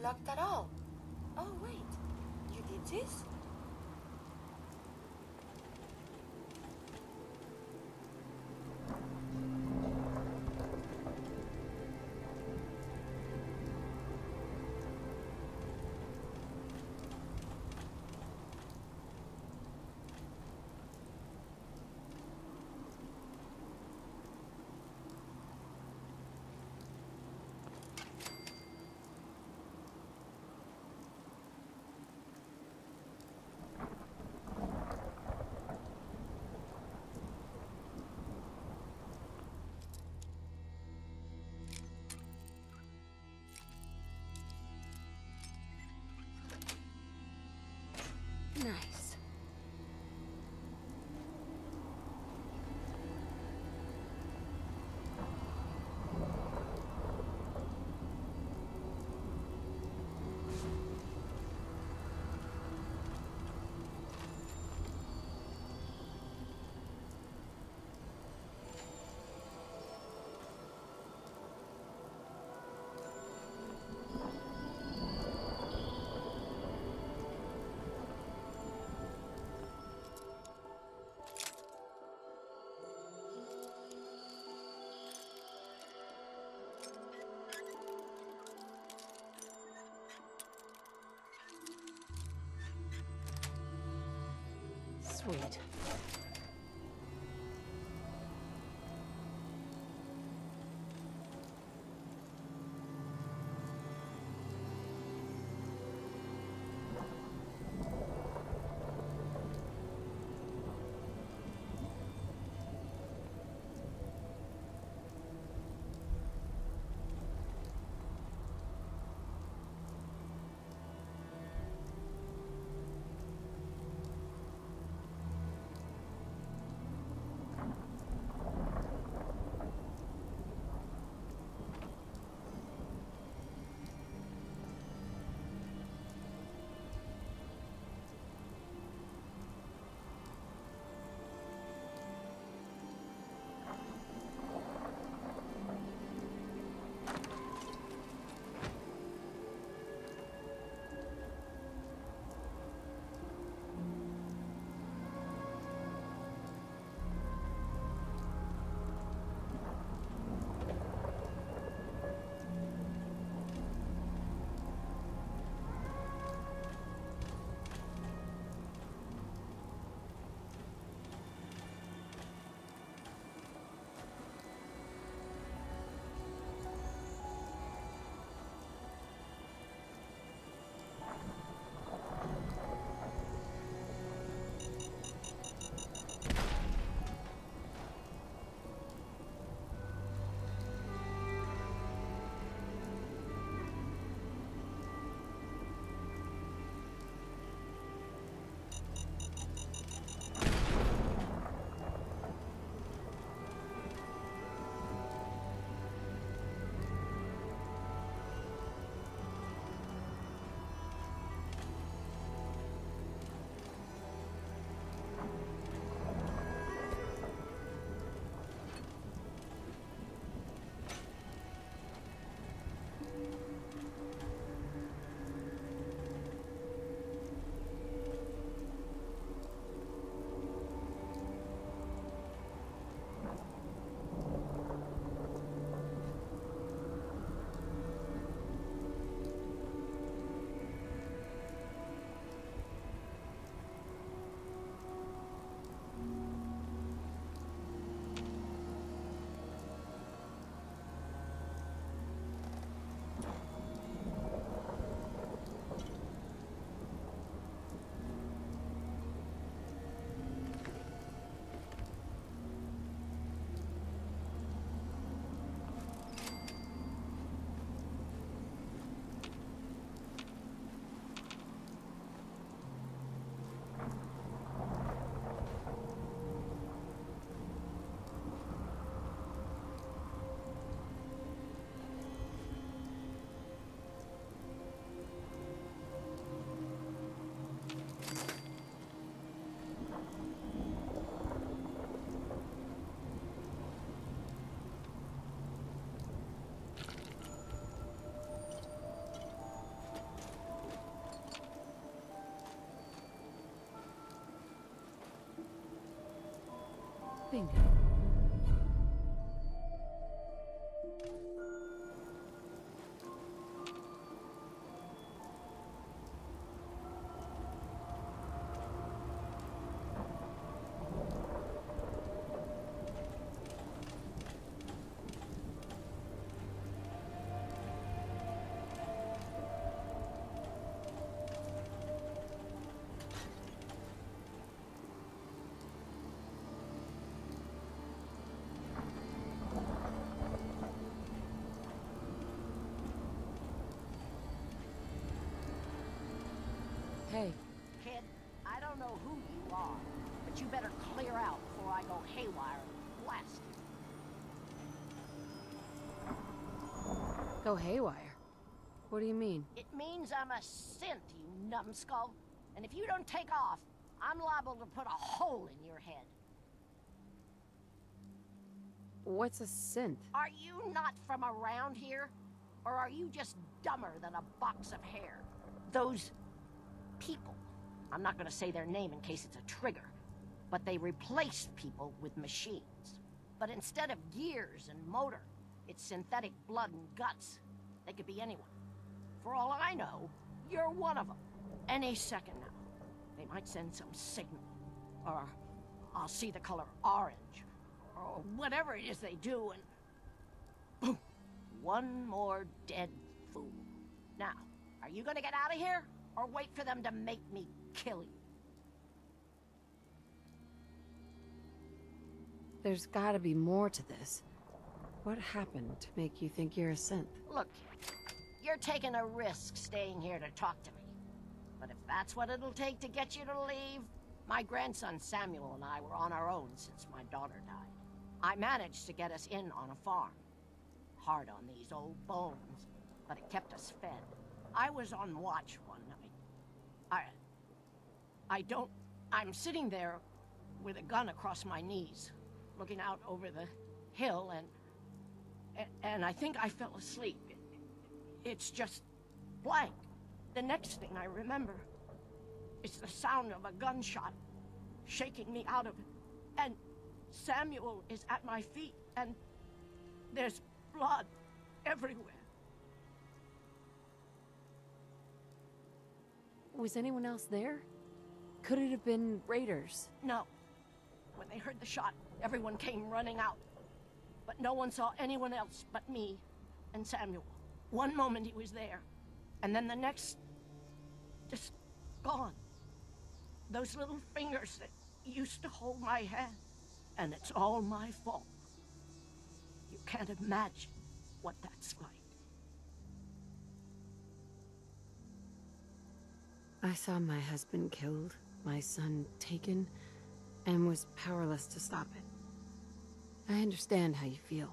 locked at all. Oh, wait. You did this? Nice. Sweet. Bingo. Hey. Kid, I don't know who you are, but you better clear out before I go haywire and blast you. Go haywire? What do you mean? It means I'm a synth, you numbskull. And if you don't take off, I'm liable to put a hole in your head. What's a synth? Are you not from around here? Or are you just dumber than a box of hair? Those people. I'm not gonna say their name in case it's a trigger, but they replaced people with machines. But instead of gears and motor, it's synthetic blood and guts. They could be anyone. For all I know, you're one of them. Any second now, they might send some signal, or I'll see the color orange, or whatever it is they do, and boom, one more dead fool. Now, are you gonna get out of here? Or wait for them to make me kill you? There's gotta be more to this. What happened to make you think you're a synth? Look, you're taking a risk staying here to talk to me. But if that's what it'll take to get you to leave, my grandson Samuel and I were on our own since my daughter died. I managed to get us in on a farm. Hard on these old bones, but it kept us fed. I was on watch one night. I'm sitting there with a gun across my knees, looking out over the hill, and I think I fell asleep. It's just blank. The next thing I remember is the sound of a gunshot shaking me out of it, and Samuel is at my feet, and there's blood everywhere. Was anyone else there? Could it have been raiders? No. When they heard the shot, everyone came running out. But no one saw anyone else but me and Samuel. One moment he was there, and then the next, just gone. Those little fingers that used to hold my hand, and it's all my fault. You can't imagine what that's like. I saw my husband killed, my son taken, and was powerless to stop it. I understand how you feel.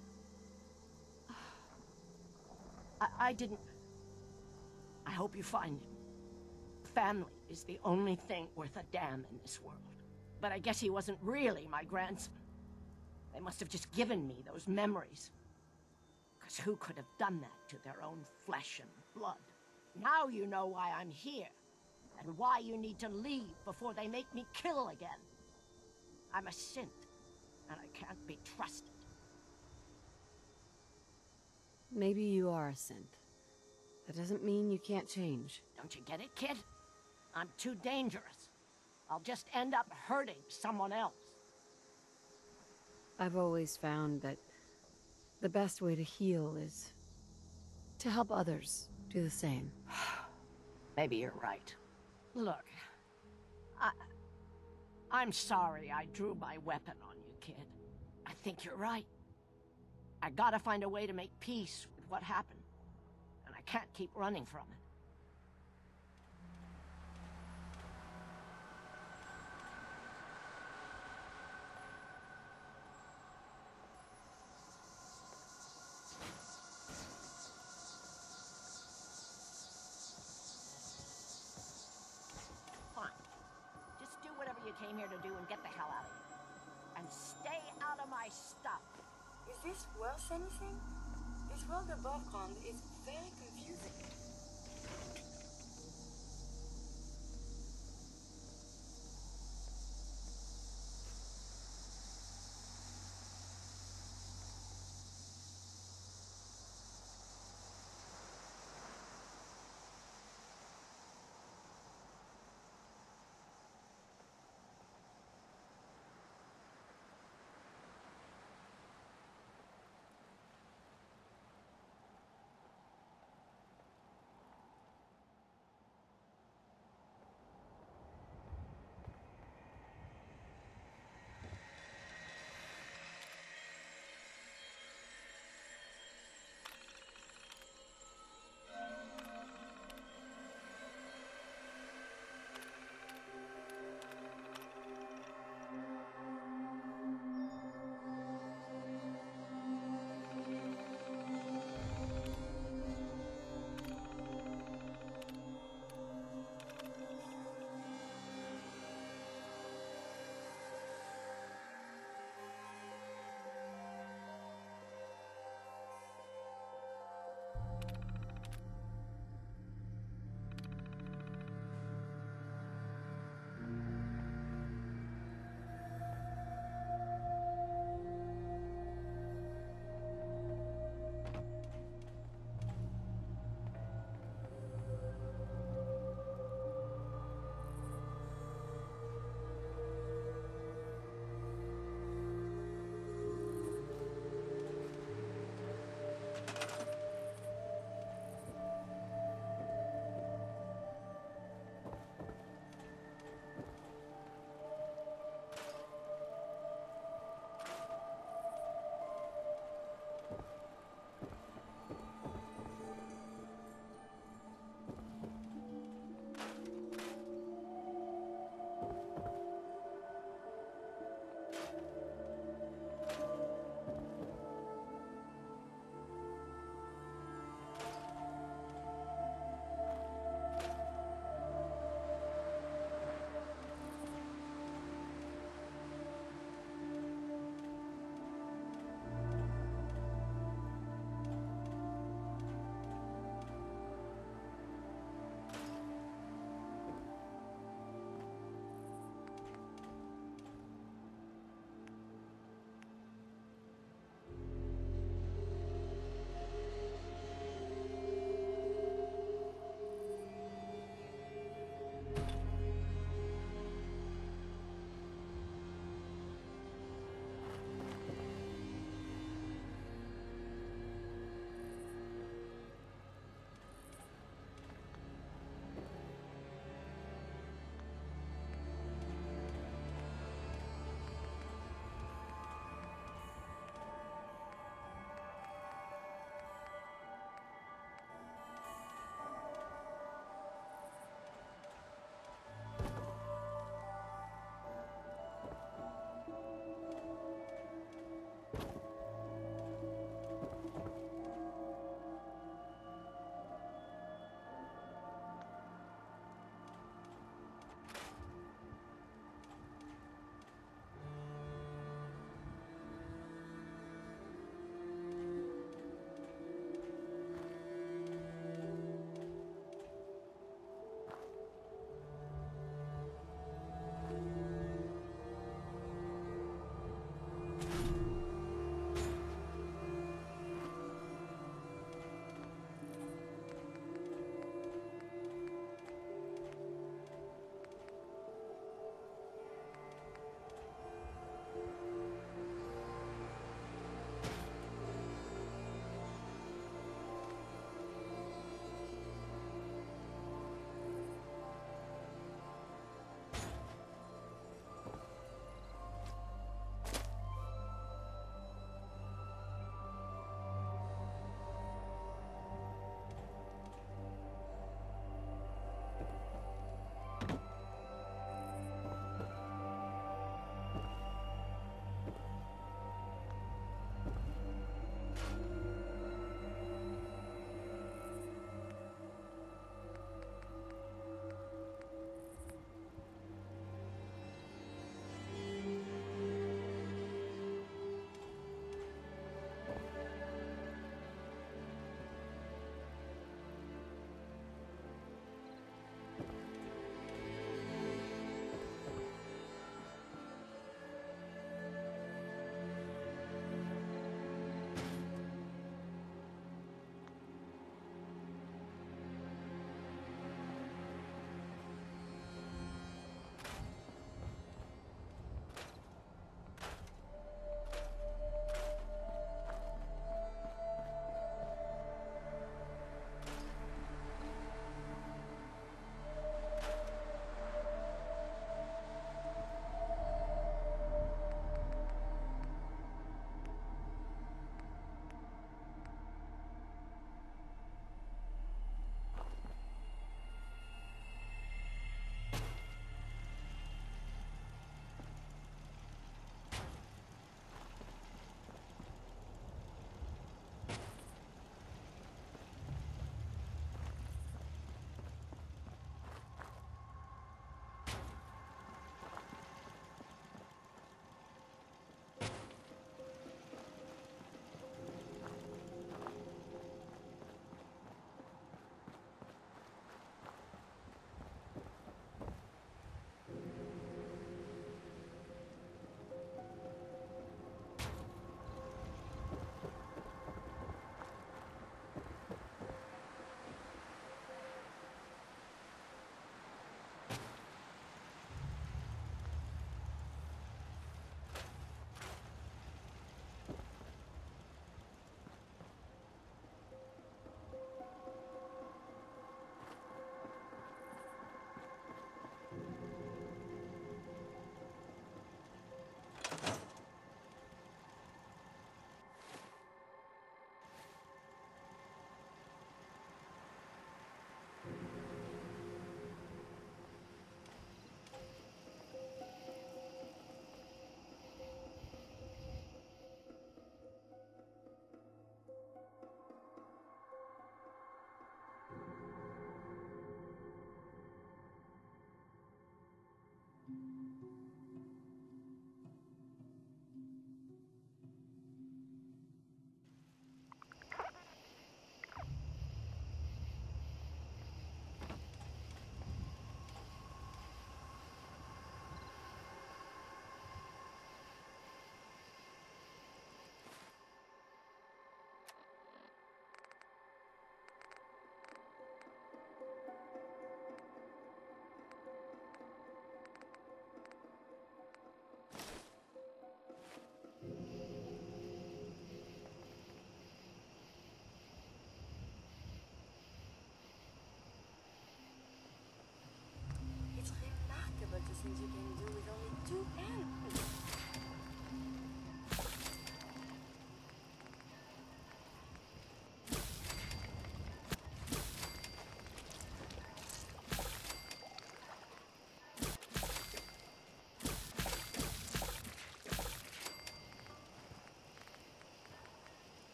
I didn't... I hope you find him. Family is the only thing worth a damn in this world. But I guess he wasn't really my grandson. They must have just given me those memories. Because who could have done that to their own flesh and blood? Now you know why I'm here, and why you need to leave before they make me kill again. I'm a synth, and I can't be trusted. Maybe you are a synth. That doesn't mean you can't change. Don't you get it, kid? I'm too dangerous. I'll just end up hurting someone else. I've always found that the best way to heal is to help others do the same. Maybe you're right. Look, I'm sorry I drew my weapon on you, kid. I think you're right. I gotta find a way to make peace with what happened. And I can't keep running from it. Fine. Just do whatever you came here to do and get the hell out of here. And stay out of my stuff. Is this worth anything? This world above ground is very confusing.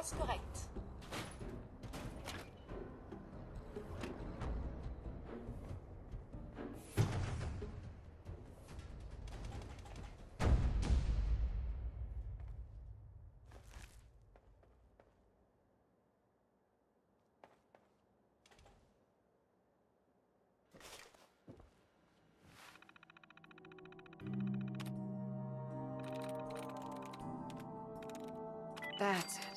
That's correct. That's it.